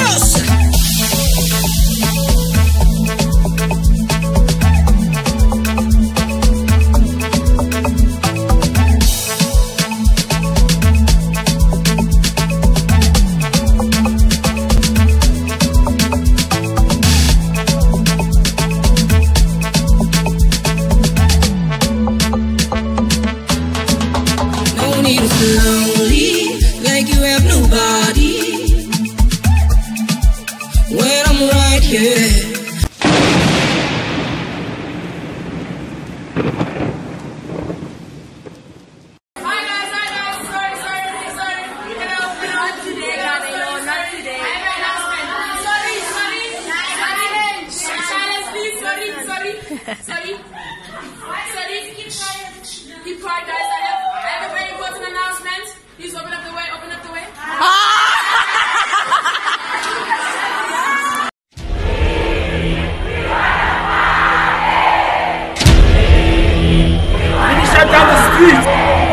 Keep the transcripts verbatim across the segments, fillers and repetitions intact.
Sorry. Sorry. Keep quiet, guys. I have, I have a very important announcement. Please open up the way. Open up the way. He shut down the street.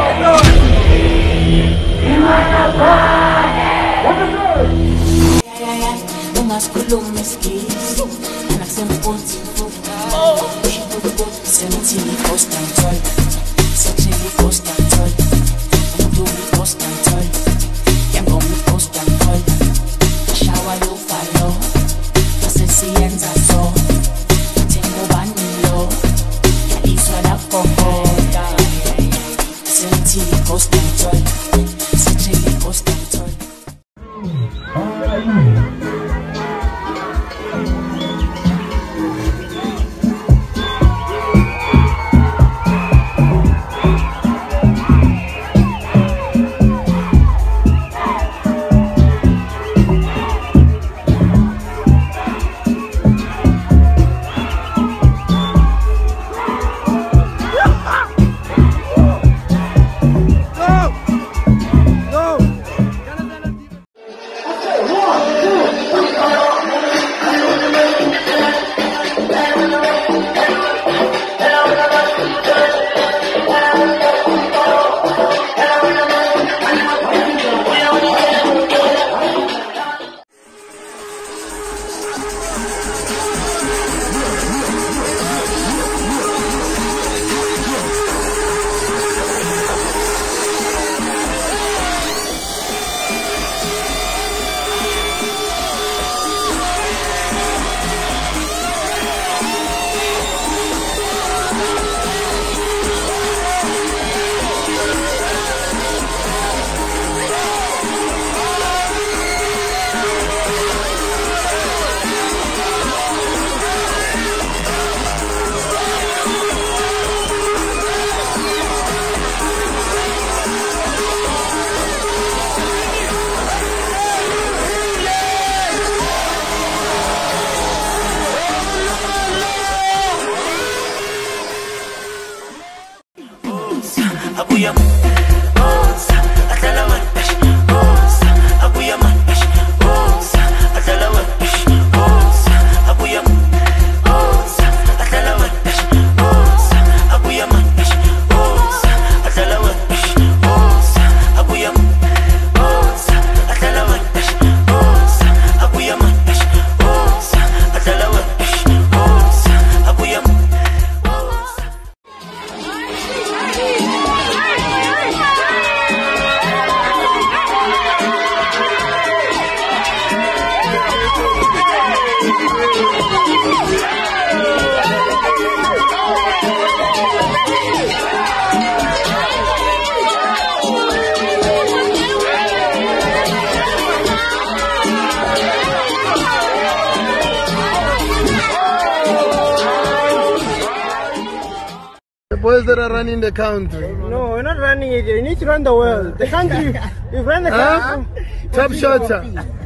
The boys that are running the country. No, we're not running it. You need to run the world. The country, you run the country. Huh? Top shotter.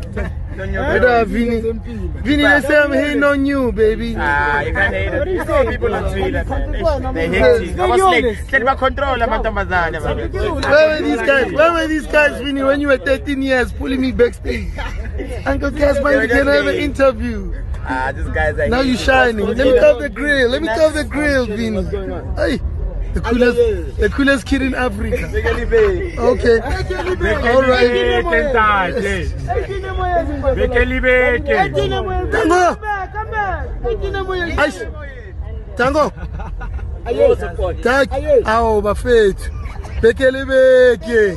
What up, Vinny? Vinny, they say I'm hating on you, baby. Ah, you can't hate it. You know people on Twitter, man. They hate you. I was like, let me control them. Where were these guys? Where were these guys, Vinny, when you were thirteen years, pulling me backstage? Uncle Casman, you can have an interview. Ah, this guy's like. Now you're shining. Let me cover the grill. Let me cover the grill, Vinny. Hey. The coolest, the coolest kid in Africa. Okay. All right. Tango. Tango. Tak. Awo bafethu. Bekele beke.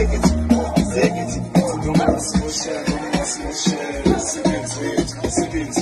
Share, share, share, share, share, share, share,